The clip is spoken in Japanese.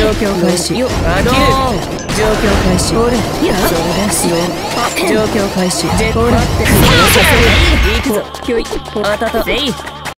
状況開始。よ、あの状況開始。ほれ、いや、そうですよ。状況開始。ほら、そうさせる。いくぞ。ひょい、あたた。せい。